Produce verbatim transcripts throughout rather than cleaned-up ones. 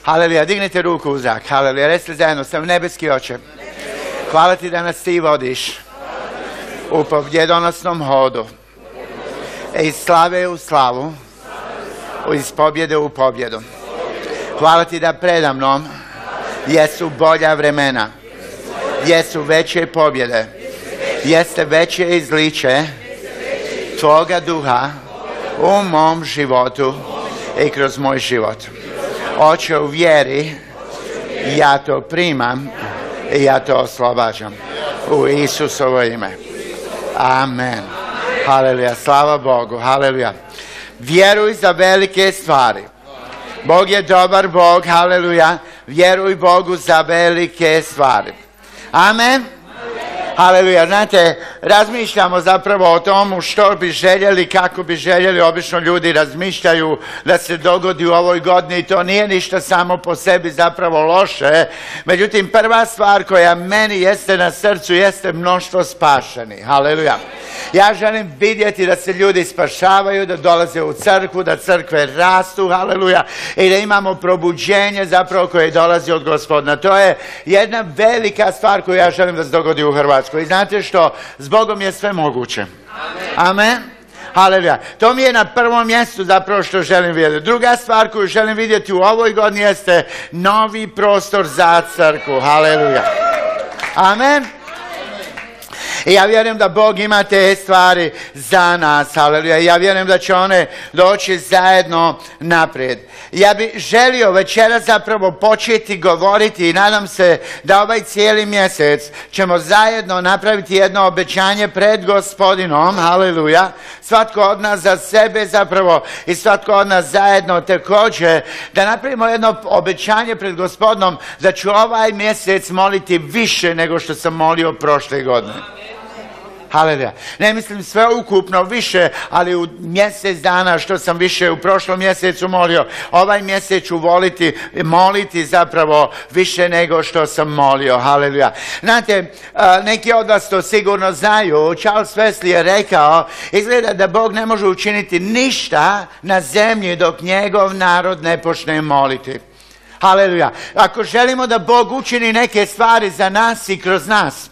Haleluja, dignite ruku u zrak. Haleluja, recite zajedno sam nebeski Oče. Hvala ti da nas ti vodiš u pobjedonosnom hodu. Iz slave u slavu, iz pobjede u pobjedu. Hvala ti da predamnom jesu bolja vremena, jesu veće pobjede, jeste veće izliče tvoga duha u mom životu i kroz moj život. Oče, u vjeri ja to primam i ja to oslobađam u Isusovo ime. Amen. Haleluja, slava Bogu, haleluja. Vjeruj za velike stvari. Bog je dobar Bog, haleluja. Vjeruj Bogu za velike stvari. Amen. Haleluja, znate, razmišljamo zapravo o tomu što bi željeli, kako bi željeli, obično ljudi razmišljaju da se dogodi u ovoj godini i to nije ništa samo po sebi zapravo loše. Međutim, prva stvar koja meni jeste na srcu jeste mnoštvo spašenih. Haleluja. Ja želim vidjeti da se ljudi spašavaju, da dolaze u crkvu, da crkve rastu, haleluja, i da imamo probuđenje zapravo koje dolazi od Gospodina. To je jedna velika stvar koju ja želim da se dogodi u Hrvatskoj. I znate što? S Bogom je sve moguće. Amen. Amen. Haleluja. To mi je na prvom mjestu zapravo što želim vidjeti. Druga stvar koju želim vidjeti u ovoj godini jeste novi prostor za crkvu. Haleluja. Amen. I ja vjerujem da Bog ima te stvari za nas, haleluja. Ja vjerujem da će one doći zajedno naprijed. Ja bih želio večeras zapravo početi govoriti i nadam se da ovaj cijeli mjesec ćemo zajedno napraviti jedno obećanje pred Gospodinom, haleluja. Svatko od nas za sebe zapravo i svatko od nas zajedno također, da napravimo jedno obećanje pred Gospodinom da ću ovaj mjesec moliti više nego što sam molio prošle godine. Haleluja. Ne mislim sve ukupno više, ali u mjesec dana što sam više u prošlom mjesecu molio, ovaj mjesec ću voliti, moliti zapravo više nego što sam molio. Haleluja. Znate, neki od vas to sigurno znaju. Charles Wesley je rekao, izgleda da Bog ne može učiniti ništa na zemlji dok njegov narod ne počne moliti. Haleluja. Ako želimo da Bog učini neke stvari za nas i kroz nas,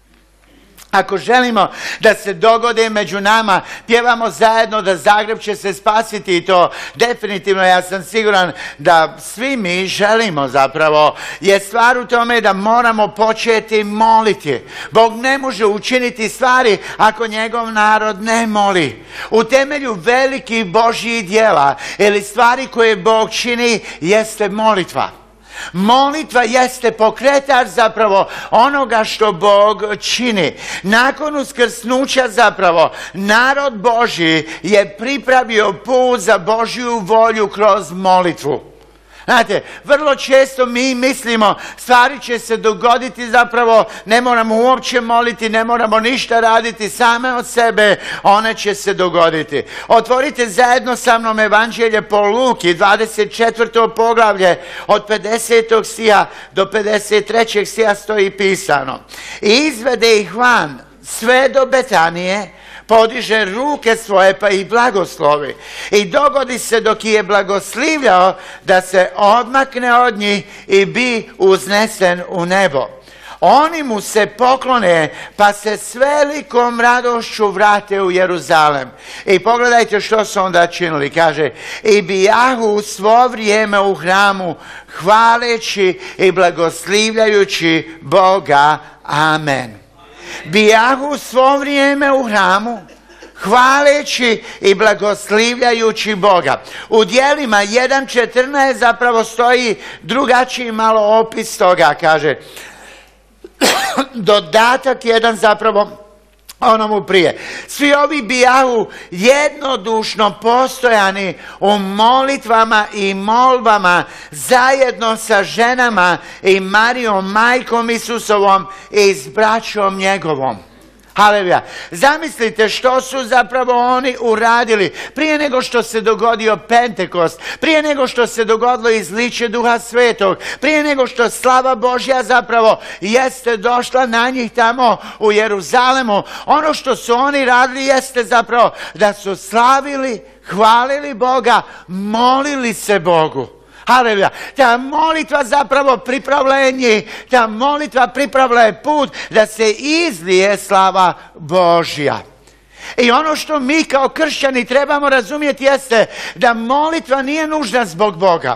ako želimo da se dogode među nama, pjevamo zajedno da Zagreb će se spasiti i to definitivno, ja sam siguran da svi mi želimo zapravo, je stvar u tome da moramo početi moliti. Bog ne može učiniti stvari ako njegov narod ne moli. U temelju velikih Božjih djela ili stvari koje Bog čini jeste molitva. Molitva jeste pokretač zapravo onoga što Bog čini. Nakon uskrsnuća zapravo narod Božji je pripravio put za Božju volju kroz molitvu. Znate, vrlo često mi mislimo stvari će se dogoditi zapravo, ne moramo uopće moliti, ne moramo ništa raditi, same od sebe one će se dogoditi. Otvorite zajedno sa mnom Evanđelje po Luki, dvadeset četvrto poglavlje, od pedesetog stiha do pedeset trećeg stiha stoji pisano. I izvede ih van sve do Betanije, podiže ruke svoje pa ih blagoslovi. I dogodi se dok je blagoslivljao da se odmakne od njih i bi uznesen u nebo. Oni mu se poklone pa se s velikom radošću vrate u Jeruzalem. I pogledajte što su onda činili. Kaže, i bijahu svo vrijeme u hramu hvaleći i blagoslivljajući Boga. Amen. Bijahu svo vrijeme u hramu, hvaleći i blagoslivljajući Boga. U djelima jedan četrnaest zapravo stoji drugačiji malo opis toga, kaže. Dodatak jedan zapravo onomu prije. Svi ovi bijahu jednodušno postojani u molitvama i molbama zajedno sa ženama i Marijom, majkom Isusovom i s braćom njegovom. Haleluja. Zamislite što su zapravo oni uradili prije nego što se dogodio Pentekost, prije nego što se dogodilo izliće Duha Svetog, prije nego što slava Božja zapravo jeste došla na njih tamo u Jeruzalemu. Ono što su oni radili jeste zapravo da su slavili, hvalili Boga, molili se Bogu. Haleluja. Ta molitva zapravo pripravljenje, ta molitva pripravlja put da se izlije slava Božja. I ono što mi kao kršćani trebamo razumjeti jeste da molitva nije nužna zbog Boga.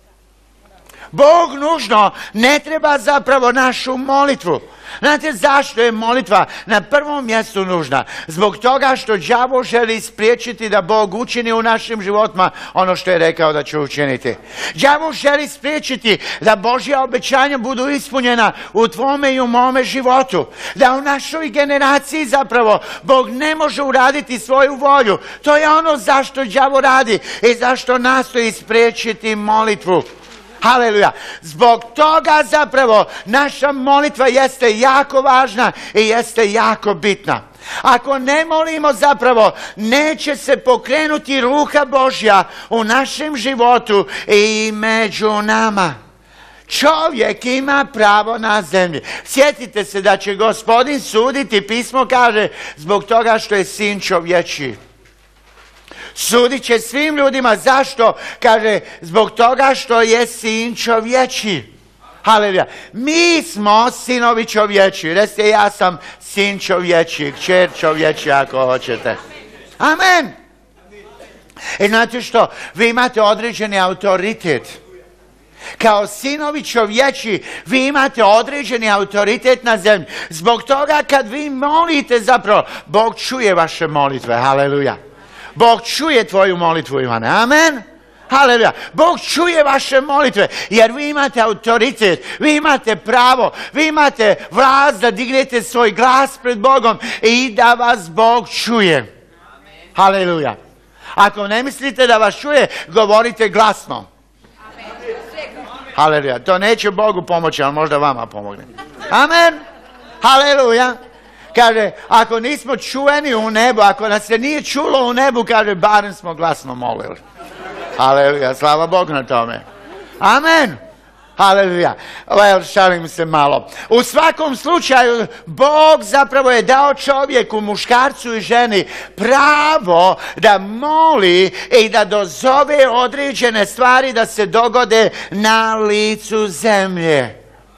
Bog nužno ne treba zapravo našu molitvu. Znate zašto je molitva na prvom mjestu nužna? Zbog toga što đavo želi spriječiti da Bog učini u našim životima ono što je rekao da će učiniti. Đavo želi spriječiti da Božja obećanja budu ispunjena u tvome i u mome životu. Da u našoj generaciji zapravo Bog ne može uraditi svoju volju. To je ono zašto đavo radi i zašto nastoji spriječiti molitvu. Haleluja. Zbog toga zapravo naša molitva jeste jako važna i jeste jako bitna. Ako ne molimo zapravo, neće se pokrenuti ruka Božja u našem životu i među nama. Čovjek ima pravo na zemlji. Sjetite se da će Gospodin suditi, pismo kaže, zbog toga što je sin čovječiji. Sudit će svim ljudima. Zašto? Kaže, zbog toga što je sin čovječiji. Haleluja. Mi smo sinovi čovječiji. Recite, ja sam sin čovječiji, kćer čovječiji ako hoćete. Amen. I znate što? Vi imate određeni autoritet. Kao sinovi čovječi, vi imate određeni autoritet na zemlji. Zbog toga kad vi molite zapravo, Bog čuje vaše molitve. Haleluja. Bog čuje tvoju molitvu, Ivane. Amen. Haleluja. Bog čuje vaše molitve, jer vi imate autoritet, vi imate pravo, vi imate vlast da dignete svoj glas pred Bogom i da vas Bog čuje. Haleluja. Ako ne mislite da vas čuje, govorite glasno. Haleluja. To neće Bogu pomoći, ali možda vama pomogne. Amen. Haleluja. Kaže, ako nismo čuveni u nebu, ako nas se nije čulo u nebu, kaže, barem smo glasno molili. Haleluja, slava Bogu na tome. Amen. Haleluja. Well, šalim se malo. U svakom slučaju, Bog zapravo je dao čovjeku, muškarcu i ženi, pravo da moli i da dozove određene stvari da se dogode na licu zemlje.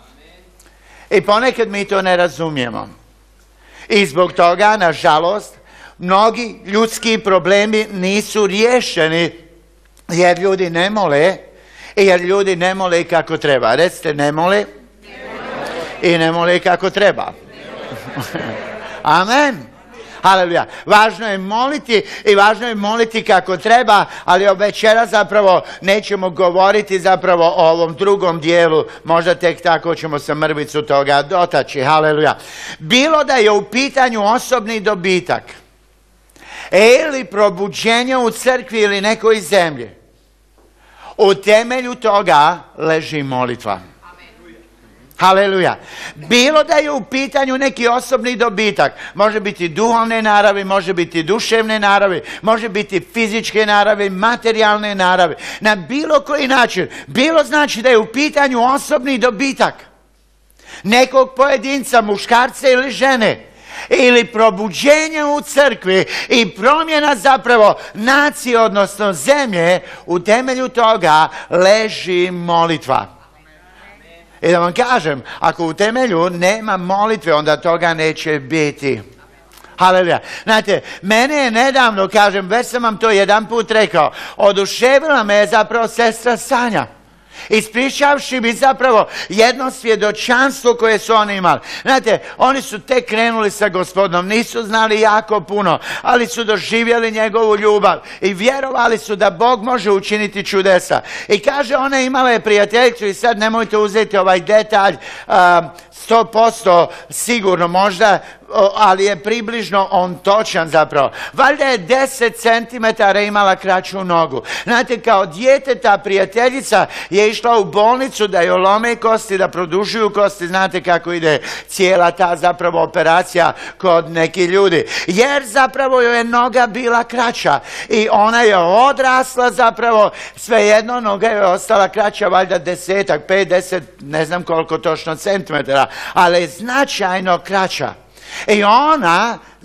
I ponekad mi to ne razumijemo. I zbog toga, nažalost, mnogi ljudski problemi nisu riješeni jer ljudi ne mole i jer ljudi ne mole kako treba. Recite, ne mole i ne mole kako treba. Amen. Haleluja. Važno je moliti i važno je moliti kako treba, ali od večera zapravo nećemo govoriti zapravo o ovom drugom dijelu. Možda tek tako ćemo se mrvicu toga dotaći. Haleluja. Bilo da je u pitanju osobni dobitak ili probuđenje u crkvi ili nekoj zemlji, u temelju toga leži molitva. Haleluja. Bilo da je u pitanju neki osobni dobitak, može biti duhovne naravi, može biti duševne naravi, može biti fizičke naravi, materijalne naravi, na bilo koji način. Bilo znači da je u pitanju osobni dobitak nekog pojedinca, muškarca ili žene, ili probuđenje u crkvi i promjena zapravo nacije, odnosno zemlje, u temelju toga leži molitva. I da vam kažem, ako u temelju nema molitve, onda toga neće biti. Haleluja. Znate, mene je nedavno, kažem, već sam vam to jedan put rekao, oduševila me je zapravo sestra Sanja. Ispričavši mi zapravo jedno svjedočanstvo koje su oni imali. Znate, oni su tek krenuli sa Gospodom, nisu znali jako puno, ali su doživjeli njegovu ljubav i vjerovali su da Bog može učiniti čudesa. I kaže, ona imala je prijateljicu, i sad nemojte uzeti ovaj detalj, sto posto sigurno možda, ali je približno on točan zapravo. Valjda je deset centimetara imala kraću nogu. Znate, kao dijete ta prijateljica je išla u bolnicu da joj lome kosti, da produžuju kosti. Znate kako ide cijela ta zapravo operacija kod nekih ljudi. Jer zapravo joj je noga bila kraća i ona je odrasla zapravo, svejedno noga je ostala kraća, valjda desetak, pet, deset, ne znam koliko točno centimetara, ali značajno kraća. I ona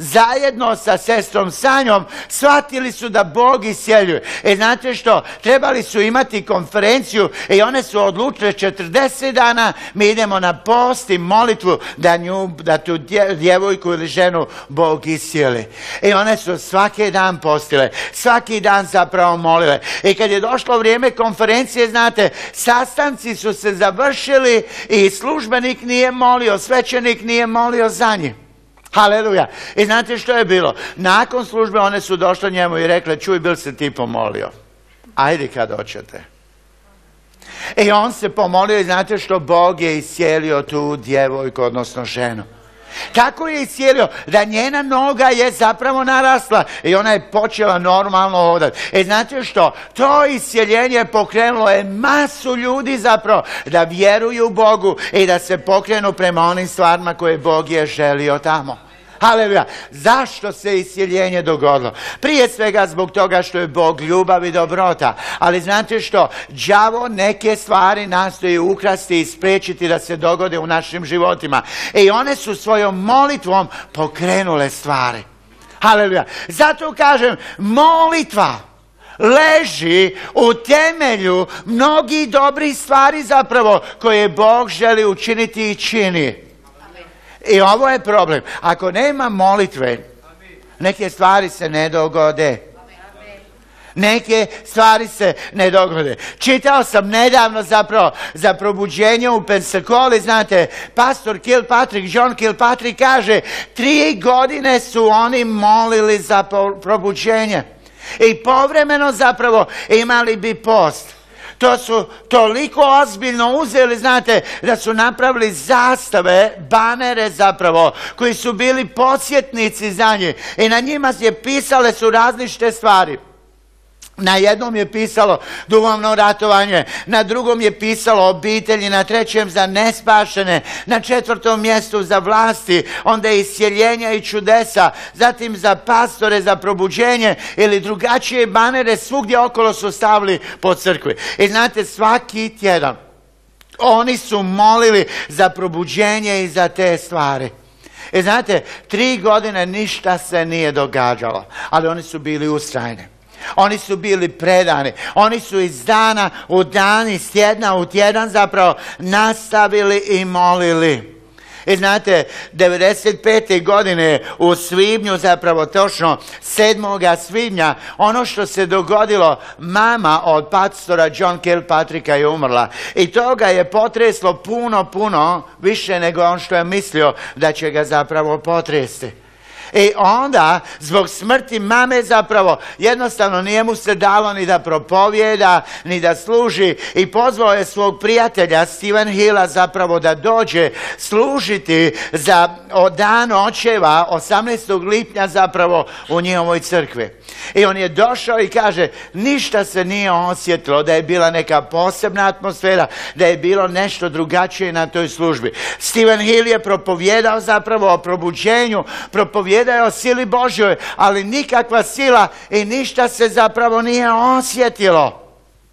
zajedno sa sestrom Sanjom shvatili su da Bog iscijeljuje. E znate što? Trebali su imati konferenciju i one su odlučile četrdeset dana mi idemo na post i molitvu da, nju, da tu djevojku ili ženu Bog iscijeli. I one su svaki dan postile, svaki dan zapravo molile. I kad je došlo vrijeme konferencije, znate, sastanci su se završili i službenik nije molio, svećenik nije molio za njih. Haleluja. I znate što je bilo? Nakon službe one su došle njemu i rekle, čuj, bil se ti pomolio? Ajde kad hoćete. I on se pomolio i znate što? Bog je iscijelio tu djevojku, odnosno ženu. Tako je iscijelio da njena noga je zapravo narasla i ona je počela normalno hodati. E znate što? To iscijeljenje pokrenulo je masu ljudi zapravo da vjeruju Bogu i da se pokrenu prema onim stvarima koje Bog je želio tamo. Haleluja. Zašto se iscijeljenje dogodilo? Prije svega zbog toga što je Bog ljubav i dobrota. Ali znate što? Đavo neke stvari nastoji ukrasti i spriječiti da se dogode u našim životima. I one su svojom molitvom pokrenule stvari. Haleluja. Zato kažem, molitva leži u temelju mnogih dobrih stvari zapravo koje Bog želi učiniti i čini. I ovo je problem. Ako nema molitve, neke stvari se ne dogode. Neke stvari se ne dogode. Čitao sam nedavno zapravo za probuđenje u Pensakoli, znate, pastor Kilpatrick, John Kilpatrick kaže, tri godine su oni molili za probuđenje. I povremeno zapravo imali bi post. To su toliko ozbiljno uzeli, znate, da su napravili zastave, banere zapravo, koji su bili podsjetnici za njih. I na njima je pisale su različite stvari. Na jednom je pisalo duhovno ratovanje, na drugom je pisalo obitelji, na trećem za nespašene, na četvrtom mjestu za vlasti, onda iscijeljenja i čudesa, zatim za pastore, za probuđenje ili drugačije banere svugdje okolo su stavili po crkvi. I znate, svaki tjedan oni su molili za probuđenje i za te stvari. I znate, tri godine ništa se nije događalo, ali oni su bili ustrajni. Oni su bili predani. Oni su iz dana u dan, iz tjedna u tjedan zapravo nastavili i molili. I znate, devedeset pete godine u svibnju, zapravo točno sedmoga svibnja, ono što se dogodilo, mama od pastora John Kilpatricka je umrla. I to ga je potreslo puno, puno više nego on što je mislio da će ga zapravo potresti. I onda, zbog smrti mame zapravo, jednostavno nije mu se dalo ni da propovjeda, ni da služi. I pozvao je svog prijatelja Steven Hilla zapravo da dođe služiti za dan očeva osamnaestog lipnja zapravo u njihovoj crkvi. I on je došao i kaže, ništa se nije osjetilo da je bila neka posebna atmosfera, da je bilo nešto drugačije na toj službi. Steven Hill je propovjedao zapravo o probuđenju, propovjedao o sili Božjoj, ali nikakva sila i ništa se zapravo nije osjetilo.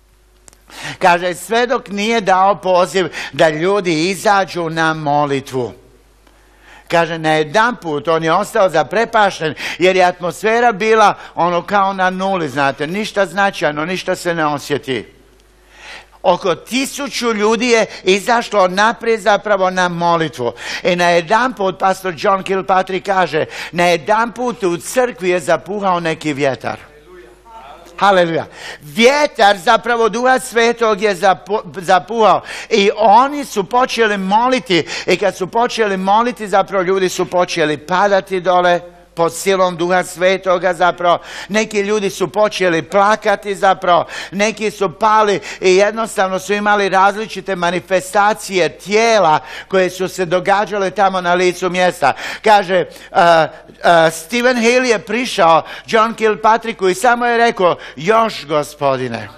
Kaže, sve dok nije dao poziv da ljudi izađu na molitvu. Kaže, na jedan put on je ostao zaprepašten jer je atmosfera bila ono kao na nuli, znate, ništa značajno, ništa se ne osjeti. Oko tisuću ljudi je izašlo naprijed zapravo na molitvu. I na jedan put, pastor John Kilpatrick kaže, na jedan put u crkvi je zapuhao neki vjetar. Haleluja. Vjetar zapravo Duha Svetog je zapu, zapuhao i oni su počeli moliti i kad su počeli moliti zapravo ljudi su počeli padati dole pod silom Duha Svetoga zapravo. Neki ljudi su počeli plakati zapravo, neki su pali i jednostavno su imali različite manifestacije tijela koje su se događale tamo na licu mjesta. Kaže, uh, uh, Steven Hill je prišao John Kilpatricku i samo je rekao, još gospodine.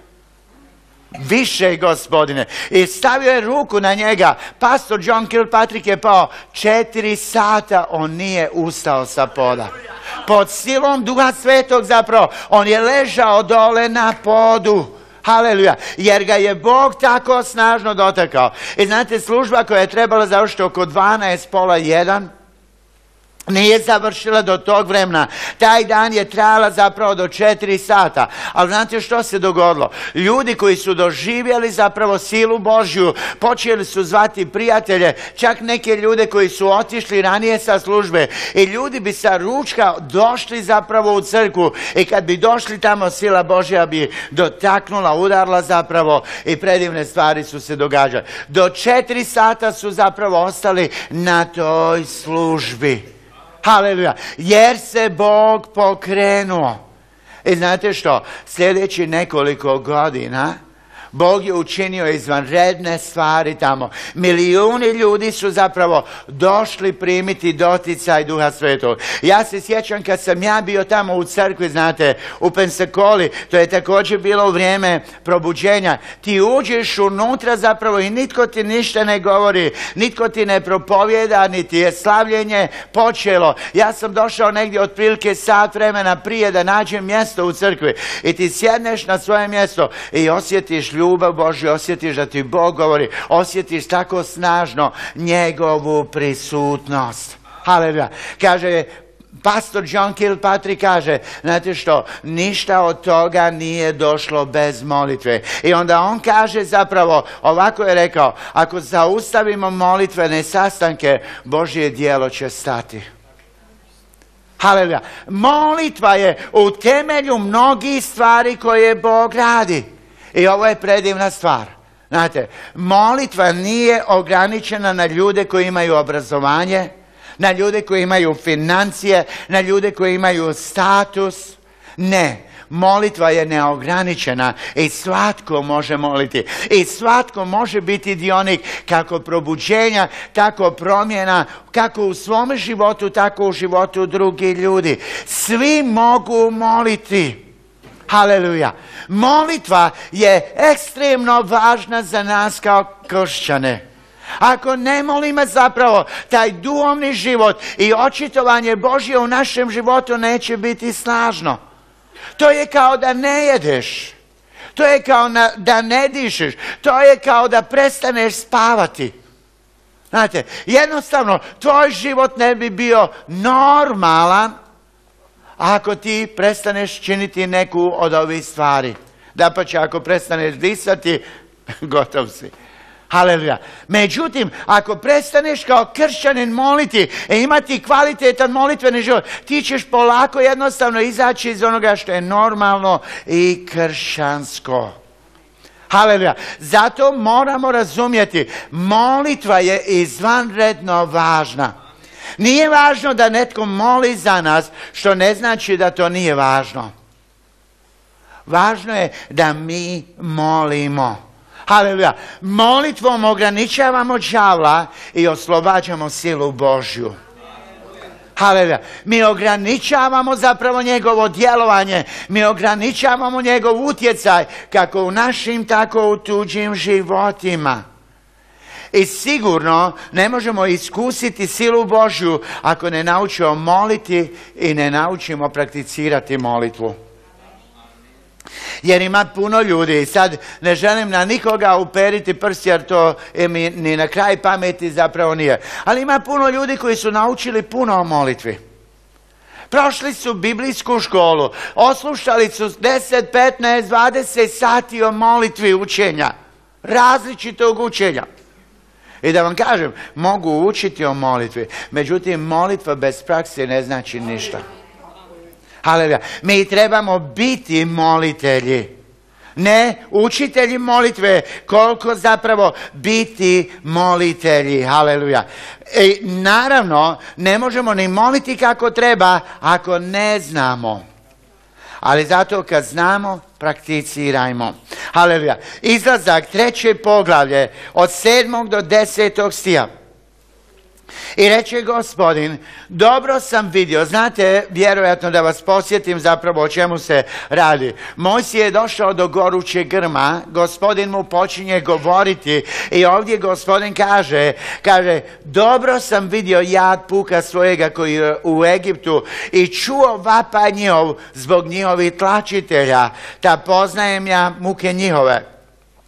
Više gospodine. I stavio je ruku na njega. Pastor John Kilpatrick je pao. Četiri sata on nije ustao sa poda. Pod silom Duha Svetog zapravo on je ležao dole na podu. Haleluja. Jer ga je Bog tako snažno dotakao. I znate, služba koja je trebala završiti oko dvanaest, pola jedan, Nije završila do tog vremena. Taj dan je trajala zapravo do četiri sata. Ali znate što se dogodilo? Ljudi koji su doživjeli zapravo silu Božju, počeli su zvati prijatelje, čak neke ljude koji su otišli ranije sa službe. I ljudi bi sa ručka došli zapravo u crkvu. I kad bi došli tamo, sila Božja bi dotaknula, udarila zapravo i predivne stvari su se događale. Do četiri sata su zapravo ostali na toj službi. Haleluja, jer se Bog pokrenuo. I znate što, sljedeći nekoliko godina Bog je učinio izvanredne stvari tamo. Milijuni ljudi su zapravo došli primiti doticaj Duha Svetog. Ja se sjećam kad sam ja bio tamo u crkvi, znate, u Pensakoli, to je također bilo u vrijeme probuđenja. Ti uđeš unutra zapravo i nitko ti ništa ne govori, nitko ti ne propovjeda, niti je slavljenje počelo. Ja sam došao negdje otprilike sat vremena prije da nađem mjesto u crkvi. I ti sjedneš na svoje mjesto i osjetiš ljubav Božju, osjetiš da ti Bog govori, osjetiš tako snažno njegovu prisutnost. Haleluja. Kaže, pastor John Kilpatrick kaže, znate što, ništa od toga nije došlo bez molitve. I onda on kaže zapravo, ovako je rekao, ako zaustavimo molitvene sastanke, Božje djelo će stati. Haleluja. Molitva je u temelju mnogih stvari koje Bog radi. I ovo je predivna stvar. Znate, molitva nije ograničena na ljude koji imaju obrazovanje, na ljude koji imaju financije, na ljude koji imaju status. Ne, molitva je neograničena i svatko može moliti. I svatko može biti dionik kako probuđenja, tako promjena, kako u svom životu, tako u životu drugih ljudi. Svi mogu moliti. Haleluja. Molitva je ekstremno važna za nas kao kršćane. Ako ne molimo zapravo, taj duhovni život i očitovanje Božje u našem životu neće biti snažno. To je kao da ne jedeš. To je kao na, da ne dišeš. To je kao da prestaneš spavati. Znate, jednostavno, tvoj život ne bi bio normalan ako ti prestaneš činiti neku od ovih stvari. Dapače, ako prestaneš disati, gotov si. Haleluja. Međutim, ako prestaneš kao kršćanin moliti i imati kvalitetan molitveni život, ti ćeš polako jednostavno izaći iz onoga što je normalno i kršćansko. Haleluja. Zato moramo razumjeti, molitva je izvanredno važna. Nije važno da netko moli za nas, što ne znači da to nije važno. Važno je da mi molimo. Haleluja. Molitvom ograničavamo đavla i oslobađamo silu Božju. Haleluja. Mi ograničavamo zapravo njegovo djelovanje. Mi ograničavamo njegov utjecaj kako u našim, tako u tuđim životima. I sigurno ne možemo iskusiti silu Božju ako ne naučimo moliti i ne naučimo prakticirati molitvu. Jer ima puno ljudi, i sad ne želim na nikoga uperiti prst jer to mi ni na kraj pameti zapravo nije. Ali ima puno ljudi koji su naučili puno o molitvi. Prošli su biblijsku školu, oslušali su deset, petnaest, dvadeset sati o molitvi učenja, različitog učenja. I da vam kažem, mogu učiti o molitvi, međutim molitva bez prakse ne znači ništa. Haleluja. Mi trebamo biti molitelji. Ne učitelji molitve, koliko zapravo biti molitelji. Haleluja. I naravno, ne možemo ni moliti kako treba ako ne znamo. Ali zato kad znamo, prakticirajmo. Haleluja. Izlazak, treće poglavlje, od sedmog do desetog stiha. I reče Gospodin, dobro sam vidio, znate, vjerojatno da vas posjetim zapravo o čemu se radi. Mojsije je došao do gorućeg grma, Gospodin mu počinje govoriti i ovdje Gospodin kaže, kaže, dobro sam vidio jad puka svojega koji je u Egiptu i čuo vapaj njihov zbog njihovih tlačitelja, ta poznajem ja muke njihove.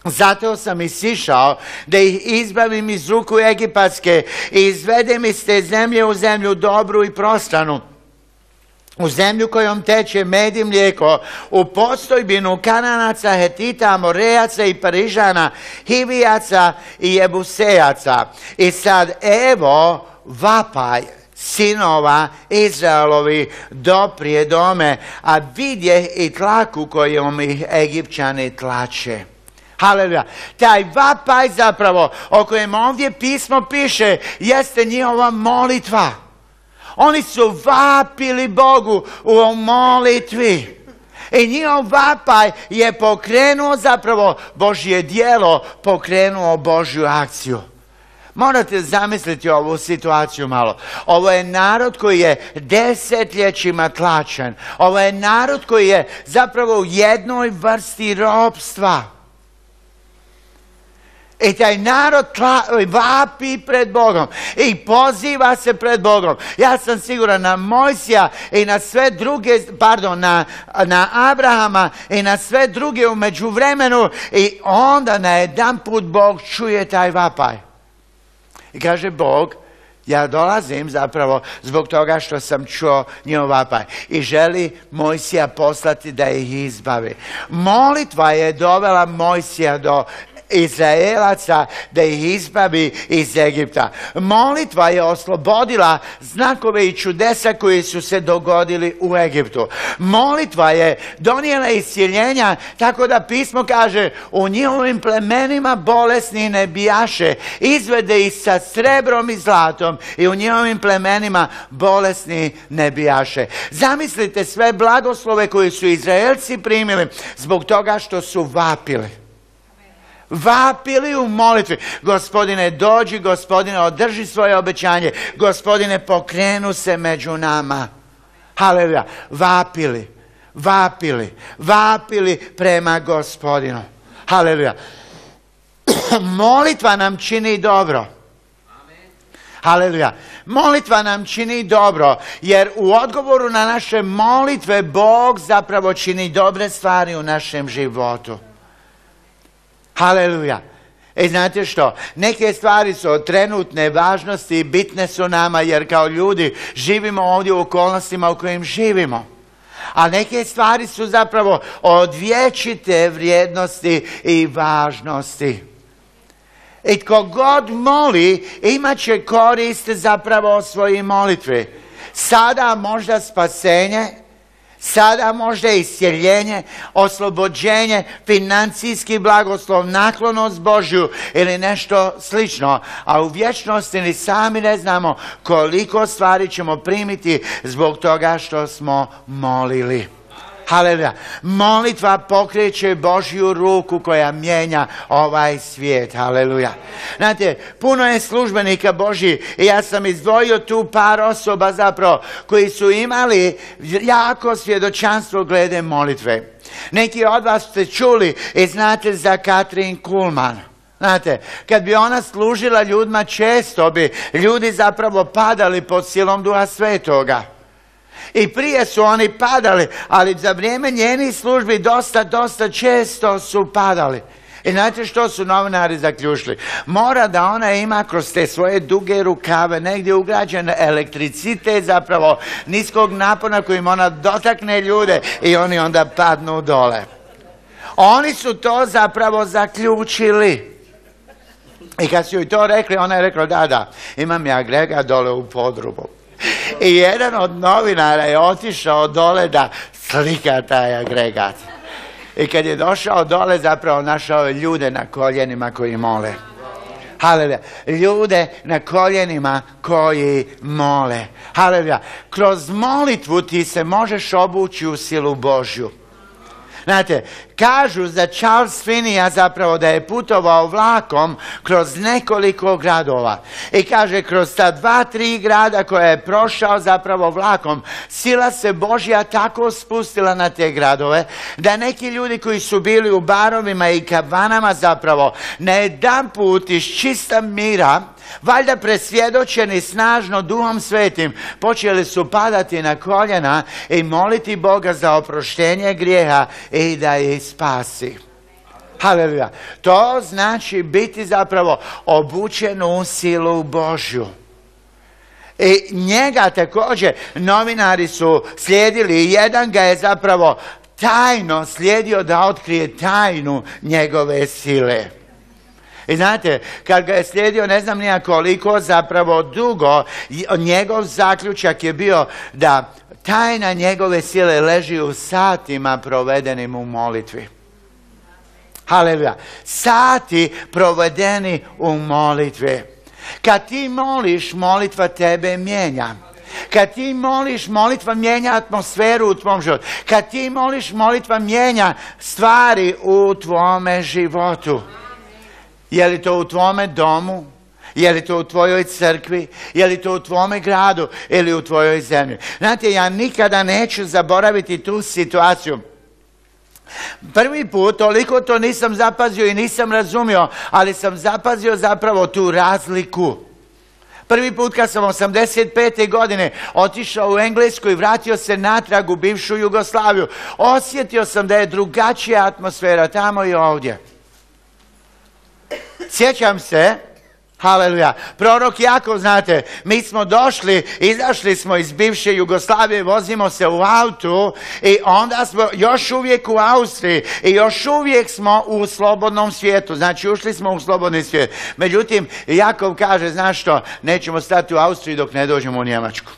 Zato sam i sišao da ih izbavim iz ruku egipatske i izvedem iz te zemlje u zemlju dobru i prostranu, u zemlju kojom teče med i mlijeko, u postojbinu Kananaca, Hetita, Amorejaca i Parižana, Hivijaca i Jebusejaca. I sad evo vapaj sinova Izraelovi doprije dome, a vidje i tlaku kojom ih Egipćani tlače. Haleluja. Taj vapaj zapravo o kojem ovdje pismo piše jeste njihova molitva. Oni su vapili Bogu u molitvi. I njihov vapaj je pokrenuo zapravo Božje djelo, pokrenuo Božju akciju. Morate zamisliti ovu situaciju malo. Ovo je narod koji je desetljećima tlačen. Ovo je narod koji je zapravo u jednoj vrsti ropstva. I taj narod tla, vapi pred Bogom i poziva se pred Bogom. Ja sam siguran na Mojsija i na sve druge, pardon, na, na Abrahama i na sve druge u međuvremenu, i onda na jedan put Bog čuje taj vapaj. I kaže Bog, ja dolazim zapravo zbog toga što sam čuo njihov vapaj i želi Mojsija poslati da ih izbavi. Molitva je dovela Mojsija do Izraelaca da ih izbavi iz Egipta. Molitva je oslobodila znakove i čudesa koji su se dogodili u Egiptu. Molitva je donijela iscjeljenja, tako da pismo kaže u njihovim plemenima bolesni ne bijaše, izvede ih sa srebrom i zlatom i u njihovim plemenima bolesni ne bijaše. Zamislite sve blagoslove koje su Izraelci primili zbog toga što su vapili. Vapili u molitvi. Gospodine, dođi, Gospodine, održi svoje obećanje. Gospodine, pokrenu se među nama. Haleluja. Vapili, vapili, vapili prema Gospodinu. Haleluja. Molitva nam čini dobro. Haleluja. Molitva nam čini dobro, jer u odgovoru na naše molitve Bog zapravo čini dobre stvari u našem životu. Haleluja. E znate što? Neke stvari su od trenutne važnosti i bitne su nama, jer kao ljudi živimo ovdje u okolnostima u kojim živimo. A neke stvari su zapravo od vječite vrijednosti i važnosti. I tko god moli imat će korist zapravo o svojoj molitvi. Sada možda spasenje, sada možda iscjeljenje, oslobođenje, financijski blagoslov, naklonost Božju ili nešto slično. A u vječnosti ni sami ne znamo koliko stvari ćemo primiti zbog toga što smo molili. Haleluja. Molitva pokreće Božju ruku koja mijenja ovaj svijet. Haleluja. Znate, puno je službenika Božji i ja sam izdvojio tu par osoba zapravo koji su imali jako svjedočanstvo glede molitve. Neki od vas ste čuli i znate za Katrin Kuhlman. Znate, kad bi ona služila ljudima, često bi ljudi zapravo padali pod silom Duha Svetoga. I prije su oni padali, ali za vrijeme njenih službi dosta, dosta često su padali. I znate što su novinari zaključili? Mora da ona ima kroz te svoje duge rukave negdje ugrađen elektricitet zapravo niskog napona kojim ona dotakne ljude i oni onda padnu dole. Oni su to zapravo zaključili. I kad su joj to rekli, ona je rekla da, da, imam ja agregat dole u podrumu. I jedan od novinara je otišao dole da slika taj agregat. I kad je došao dole, zapravo našao je ljude na koljenima koji mole. Haleluja. Ljude na koljenima koji mole. Haleluja. Kroz molitvu ti se možeš obući u silu Božju. Znate, kažu za Charles Finney zapravo da je putovao vlakom kroz nekoliko gradova. I kaže, kroz ta dva, tri grada koje je prošao zapravo vlakom, sila se Božja tako spustila na te gradove, da neki ljudi koji su bili u barovima i kavanama zapravo, na jedan put iz čista mira, valjda presvjedočeni snažno Duhom Svetim, počeli su padati na koljena i moliti Boga za oproštenje grijeha i da ih spasi. Haleluja. To znači biti zapravo obučen u silu Božju. I njega također novinari su slijedili i jedan ga je zapravo tajno slijedio da otkrije tajnu njegove sile. I znate, kad ga je slijedio ne znam nija koliko, zapravo dugo, njegov zaključak je bio da tajna njegove sile leži u satima provedenim u molitvi. Haleluja. Sati provedeni u molitvi. Kad ti moliš, molitva tebe mijenja. Kad ti moliš, molitva mijenja atmosferu u tvom životu. Kad ti moliš, molitva mijenja stvari u tvome životu. Je li to u tvome domu? Je li to u tvojoj crkvi? Je li to u tvome gradu ili u tvojoj zemlji? Znate, ja nikada neću zaboraviti tu situaciju. Prvi put toliko to nisam zapazio i nisam razumio, ali sam zapazio zapravo tu razliku. Prvi put kad sam osamdeset pete godine otišao u Englesku i vratio se natrag u bivšu Jugoslaviju, osjetio sam da je drugačija atmosfera tamo i ovdje. Sjećam se, haleluja, prorok Jakov, znate, mi smo došli, izašli smo iz bivše Jugoslavije, vozimo se u autu i onda smo još uvijek u Austriji i još uvijek smo u slobodnom svijetu, znači ušli smo u slobodni svijet. Međutim, Jakov kaže, znaš što, nećemo stati u Austriji dok ne dođemo u Njemačku.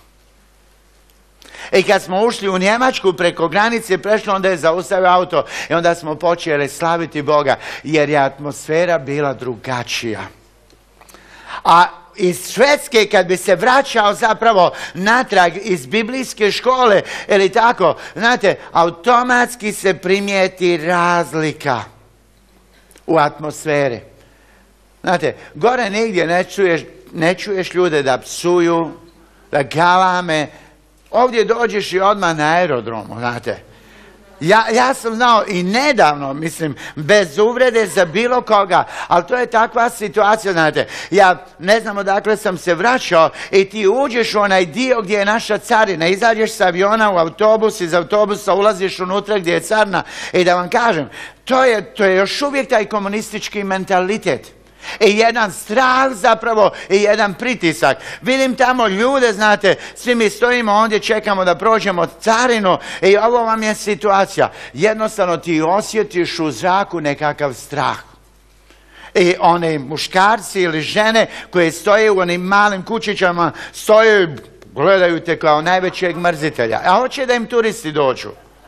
I kad smo ušli u Njemačku preko granice, prešlo, onda je zaustavio auto i onda smo počeli slaviti Boga jer je atmosfera bila drugačija. A iz Švedske kad bi se vraćao zapravo natrag iz biblijske škole ili tako, znate, automatski se primijeti razlika u atmosferi. Znate, gore nigdje ne čuješ, ne čuješ ljude da psuju, da galame. Ovdje dođeš i odmah na aerodromu, znate. Ja, ja sam znao i nedavno, mislim, bez uvrede za bilo koga, ali to je takva situacija, znate. Ja ne znam odakle sam se vraćao i ti uđeš u onaj dio gdje je naša carina, izađeš sa aviona u autobus, iz autobusa ulaziš unutra gdje je carina i da vam kažem, to je, to je još uvijek taj komunistički mentalitet. I jedan strah zapravo i jedan pritisak. Vidim tamo ljude, znate, svi mi stojimo ondje, čekamo da prođemo carinu i ovo vam je situacija. Jednostavno ti osjetiš u zraku nekakav strah. I oni muškarci ili žene koje stoje u onim malim kućićama, stoje i gledaju te kao najvećeg mrzitelja. A hoće da im turisti dođu.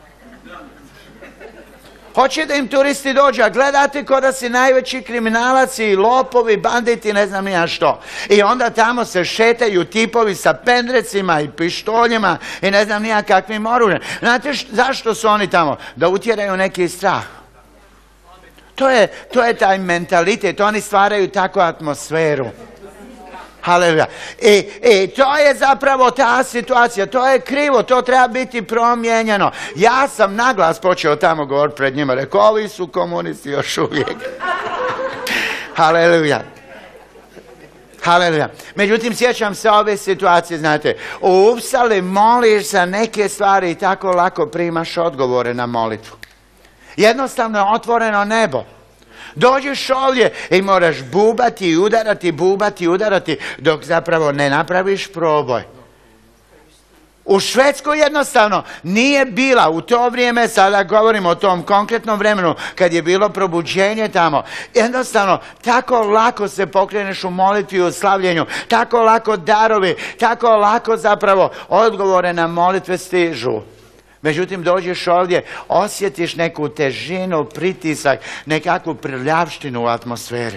Hoće da im turisti dođu, a gledate ko da si najveći kriminalac i lopovi, banditi, ne znam nija što. I onda tamo se šetaju tipovi sa pendrecima i pištoljima i ne znam nija kakvim oružjem. Znate zašto su oni tamo? Da utjeraju neki strah. To je, to je taj mentalitet, oni stvaraju takvu atmosferu. Haleluja. I, I to je zapravo ta situacija, to je krivo, to treba biti promijenjeno. Ja sam naglas počeo tamo govoriti pred njima, rekao, ovi su komunisti još uvijek. Haleluja. Haleluja. Međutim, sjećam se ove situacije, znate, u Upsali moliš za neke stvari i tako lako primaš odgovore na molitvu. Jednostavno je otvoreno nebo. Dođeš ovdje i moraš bubati i udarati, bubati i udarati dok zapravo ne napraviš proboj. U Švedskoj jednostavno nije bila u to vrijeme, sada govorimo o tom konkretnom vremenu kad je bilo probuđenje tamo. Jednostavno, tako lako se pokreneš u molitvi i u slavljenju, tako lako darovi, tako lako zapravo odgovore na molitve stižu. Međutim, dođeš ovdje, osjetiš neku težinu, pritisak, nekakvu prljavštinu u atmosferi.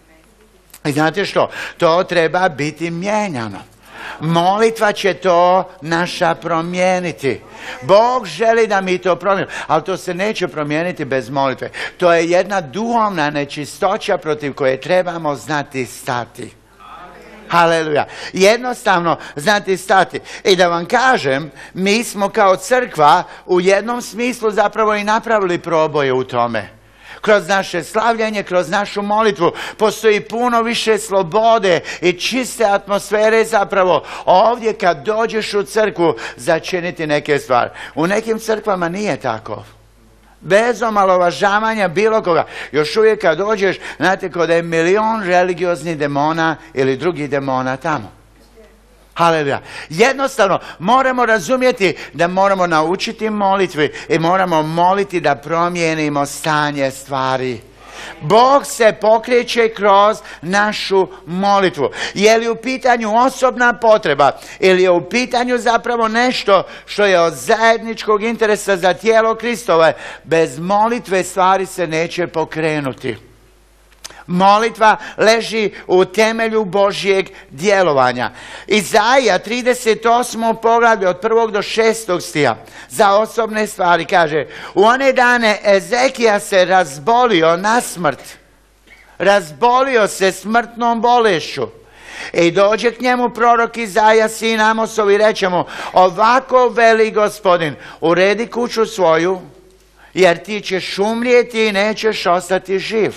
I znate što? To treba biti mijenjano. Molitva će to naša promijeniti. Bog želi da mi to promijenimo, ali to se neće promijeniti bez molitve. To je jedna duhovna nečistoća protiv koje trebamo znati stati. Haleluja. Jednostavno znati stati. I da vam kažem, mi smo kao crkva u jednom smislu zapravo i napravili proboje u tome. Kroz naše slavljanje, kroz našu molitvu postoji puno više slobode i čiste atmosfere zapravo ovdje kad dođeš u crkvu začiniti neke stvari. U nekim crkvama nije tako. Bez omalovažavanja bilo koga. Još uvijek kad dođeš, znate, kod je milion religioznih demona ili drugih demona tamo. Haleluja. Jednostavno, moramo razumjeti da moramo naučiti molitvi i moramo moliti da promijenimo stanje stvari. Bog se pokreće kroz našu molitvu. Je li u pitanju osobna potreba ili je u pitanju zapravo nešto što je od zajedničkog interesa za tijelo Kristove, bez molitve stvari se neće pokrenuti. Molitva leži u temelju Božjeg djelovanja. Izaija trideset osmo poglavlje od prvog do šestog stiha za osobne stvari kaže: u one dane Ezekija se razbolio na smrt. Razbolio se smrtnom bolešću. I dođe k njemu prorok Izaija sin Amosov i reče mu: ovako veli Gospodin, uredi kuću svoju, jer ti ćeš umrijeti i nećeš ostati živ.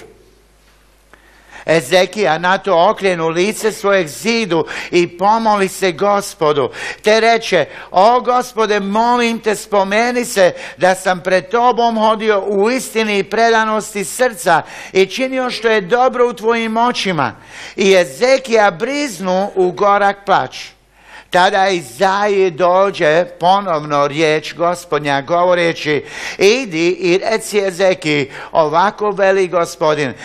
Ezekija na to okrenu lice svojeg zidu i pomoli se Gospodu, te reče: o Gospode, molim te, spomeni se da sam pred tobom hodio u istini i predanosti srca i činio što je dobro u tvojim očima. I Ezekija briznu u gorak plač. Tada Izaiji dođe ponovno riječ Gospodnja govoreći: idi i reci Ezekiji, ovako veli Gospodin,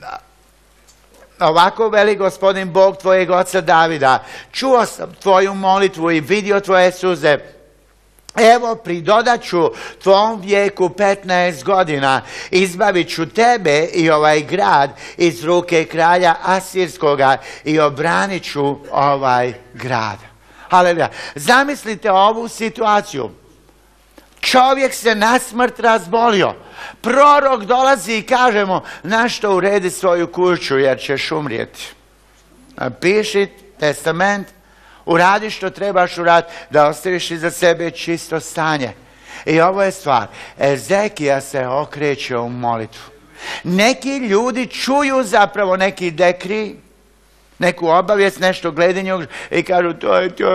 Ovako veli Gospodin Bog tvojeg oca Davida, čuo sam tvoju molitvu i vidio tvoje suze. Evo, pridodat ću tvom vijeku petnaest godina, izbavit ću tebe i ovaj grad iz ruke kralja Asirskoga i obranit ću ovaj grad. Haleluja. Zamislite ovu situaciju. Čovjek se na smrt razbolio. Prorok dolazi i kaže mu: na što uredi svoju kuću jer ćeš umrijeti. Piši testament, uradi što trebaš uraditi, da ostaviš iza sebe čisto stanje. I ovo je stvar. Ezekija se okreće u molitvu. Neki ljudi čuju zapravo neki dekri, neku obavijest, nešto gledanje i kažu: to je to.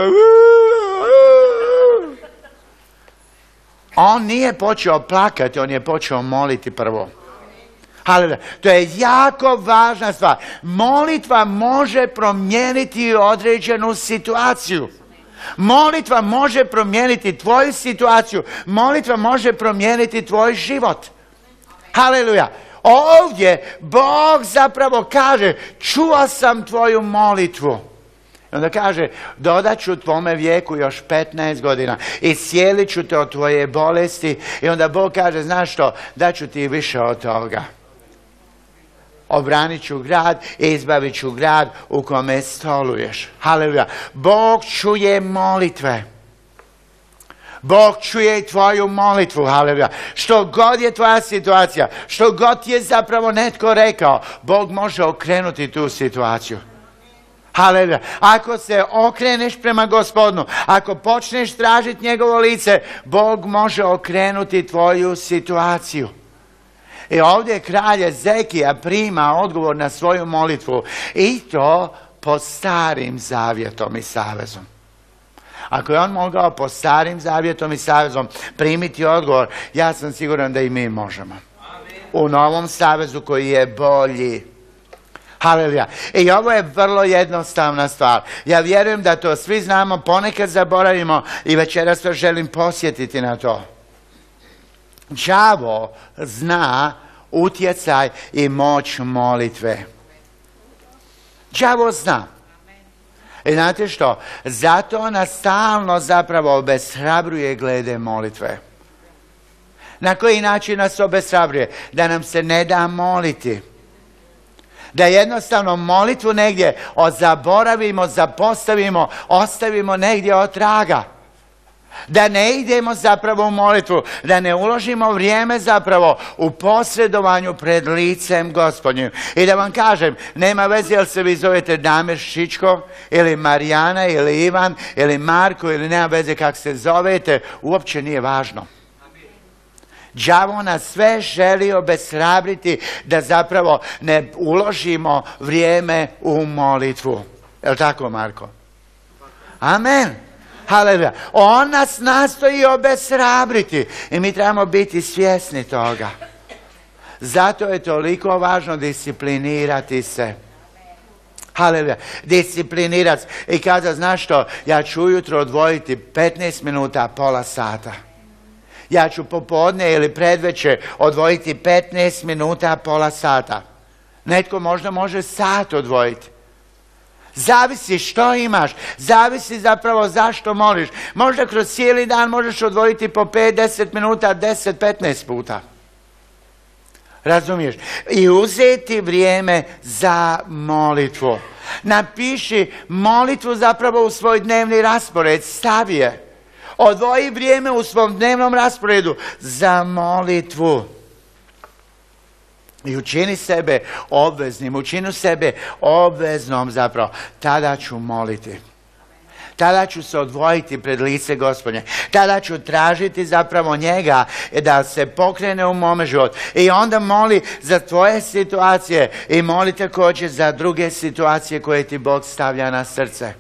On nije počeo plakati, on je počeo moliti prvo. Haleluja. To je jako važna stvar. Molitva može promijeniti određenu situaciju. Molitva može promijeniti tvoju situaciju. Molitva može promijeniti tvoj život. Haleluja. Ovdje Bog zapravo kaže: čuo sam tvoju molitvu. I onda kaže: dodat ću tvome vijeku još petnaest godina. Iscijelit ću te od tvoje bolesti. I onda Bog kaže: znaš što, daću ti više od toga. Obranit ću grad i izbavit ću grad u kome stoluješ. Haleluja. Bog čuje molitve. Bog čuje i tvoju molitvu. Haleluja. Što god je tvoja situacija, što god je zapravo netko rekao, Bog može okrenuti tu situaciju. Haleluja. Ako se okreneš prema Gospodinu, ako počneš tražiti njegovo lice, Bog može okrenuti tvoju situaciju. I ovdje kralj Ezekija prima odgovor na svoju molitvu, i to pod starim zavjetom i savezom. Ako je on mogao pod starim zavjetom i savezom primiti odgovor, ja sam siguran da i mi možemo. U novom savezu koji je bolji. Haleluja. I ovo je vrlo jednostavna stvar. Ja vjerujem da to svi znamo, ponekad zaboravimo i večeras vas želim posjetiti na to. Đavo zna utjecaj i moć molitve. Đavo zna. I znate što? Zato nas stalno zapravo obeshrabruje glede molitve. Na koji način nas obeshrabruje? Da nam se ne da moliti. Da jednostavno molitvu negdje zaboravimo, zapostavimo, ostavimo negdje od traga. Da ne idemo zapravo u molitvu, da ne uložimo vrijeme zapravo u posredovanju pred licem Gospodnjim. I da vam kažem, nema veze jel se vi zovete Damir Šičko, ili Marijana, ili Ivan, ili Marko, ili nema veze kako se zovete, uopće nije važno. Đavo nas sve želi obeshrabriti da zapravo ne uložimo vrijeme u molitvu. Je li tako, Marko? Amen. Haleluja. On nas nastoji obeshrabriti i mi trebamo biti svjesni toga. Zato je toliko važno disciplinirati se. Haleluja. Disciplinirati se. I kada, znaš što, ja ću ujutro odvojiti petnaest minuta, pola sata. Ja ću popodne ili predveče odvojiti petnaest minuta, pola sata. Netko možda može sat odvojiti. Zavisi što imaš, zavisi zapravo zašto moliš. Možda kroz cijeli dan možeš odvojiti po pet do deset minuta, deset do petnaest puta. Razumiješ? I uzeti vrijeme za molitvu. Napiši molitvu zapravo u svoj dnevni raspored, stavi je. Odvoji vrijeme u svom dnevnom rasporedu za molitvu. I učini sebe obveznim, učini sebe obveznom zapravo. Tada ću moliti. Tada ću se odvojiti pred lice Gospodnje. Tada ću tražiti zapravo njega da se pokrene u mome životu. I onda moli za tvoje situacije i moli također za druge situacije koje ti Bog stavlja na srce.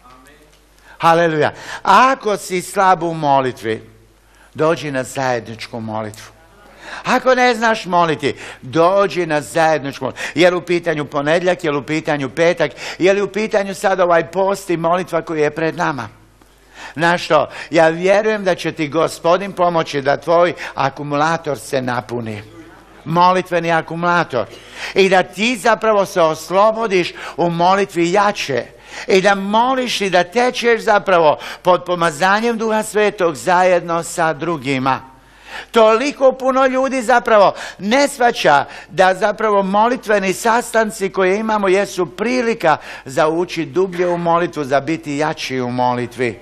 Haleluja. Ako si slab u molitvi, dođi na zajedničku molitvu. Ako ne znaš moliti, dođi na zajedničku molitvu. Je li u pitanju ponedjeljak, je li u pitanju petak, je li u pitanju sad ovaj post i molitva koji je pred nama? Znaš što, ja vjerujem da će ti Gospodin pomoći da tvoj akumulator se napuni. Molitveni akumulator. I da ti zapravo se oslobodiš u molitvi jače. I da moliš i da tečeš zapravo pod pomazanjem Duha Svetog zajedno sa drugima. Toliko puno ljudi zapravo ne shvaća da zapravo molitveni sastanci koje imamo jesu prilika za ući dublje u molitvu, za biti jači u molitvi.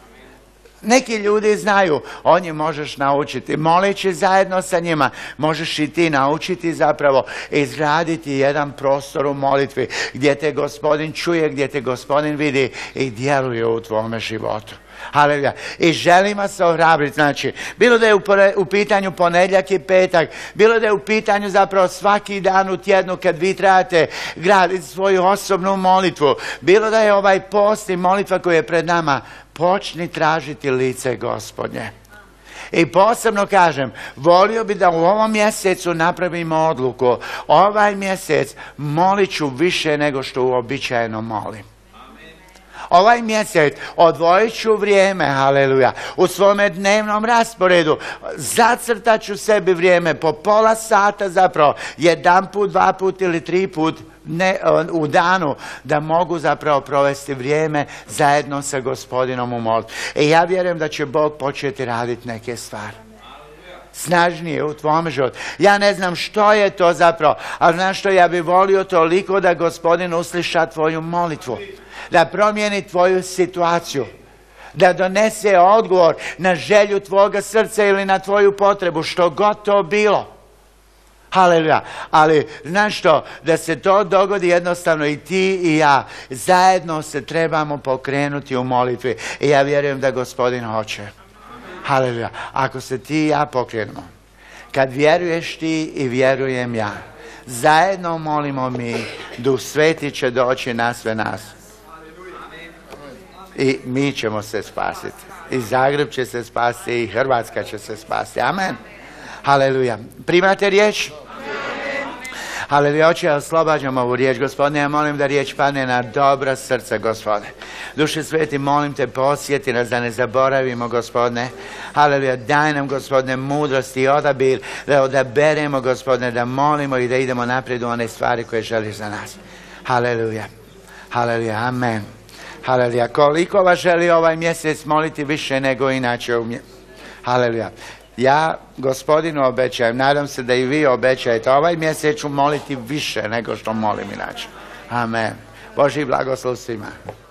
Neki ljudi znaju, on je možeš naučiti. Moleći zajedno sa njima, možeš i ti naučiti zapravo izgraditi jedan prostor u molitvi gdje te Gospodin čuje, gdje te Gospodin vidi i djeluje u tvome životu. Haleluja. I želim vas ohrabriti, znači, bilo da je u, u pitanju ponedjeljak i petak, bilo da je u pitanju zapravo svaki dan u tjednu kad vi trebate graditi svoju osobnu molitvu, bilo da je ovaj post i molitva koja je pred nama, počni tražiti lice Gospodnje. I posebno kažem, volio bi da u ovom mjesecu napravimo odluku. Ovaj mjesec molit ću više nego što uobičajeno molim. Ovaj mjesec odvojit ću vrijeme, haleluja, u svome dnevnom rasporedu. Zacrtat ću sebi vrijeme po pola sata zapravo, jedan put, dva put ili tri put ne, u danu, da mogu zapravo provesti vrijeme zajedno sa Gospodinom u molitvi. I ja vjerujem da će Bog početi raditi neke stvari. Snažnije u tvome životu. Ja ne znam što je to zapravo, ali znaš što, ja bih volio toliko da Gospodin usliša tvoju molitvu. Da promijeni tvoju situaciju. Da donese odgovor na želju tvoga srca ili na tvoju potrebu, što god to bilo. Haleluja. Ali, znaš što, da se to dogodi jednostavno i ti i ja zajedno se trebamo pokrenuti u molitvi. I ja vjerujem da Gospodin hoće. Haleluja. Ako se ti i ja pokrenemo, kad vjeruješ ti i vjerujem ja, zajedno molimo mi, Duh Sveti će doći na sve nas. I mi ćemo se spasiti. I Zagreb će se spasiti i Hrvatska će se spasiti. Amen. Haleluja. Primate riječ? Haleluja. Oče, ja oslobađam ovu riječ, Gospodine. Ja molim da riječ padne na dobra srca, Gospodine. Duše Sveti, molim te, posjeti nas da ne zaboravimo, Gospodine. Haleluja. Daj nam, Gospodine, mudrost i odabir da odaberemo, Gospodine, da molimo i da idemo naprijed u one stvari koje želiš za nas. Haleluja. Haleluja. Amen. Haleluja. Koliko vas želi ovaj mjesec moliti više nego inače u mje... Haleluja. Ja Gospodinu obećajem, nadam se da i vi obećajete, ovaj mjesec ću moliti više nego što molim inače. Amen. Božji blagoslov svima.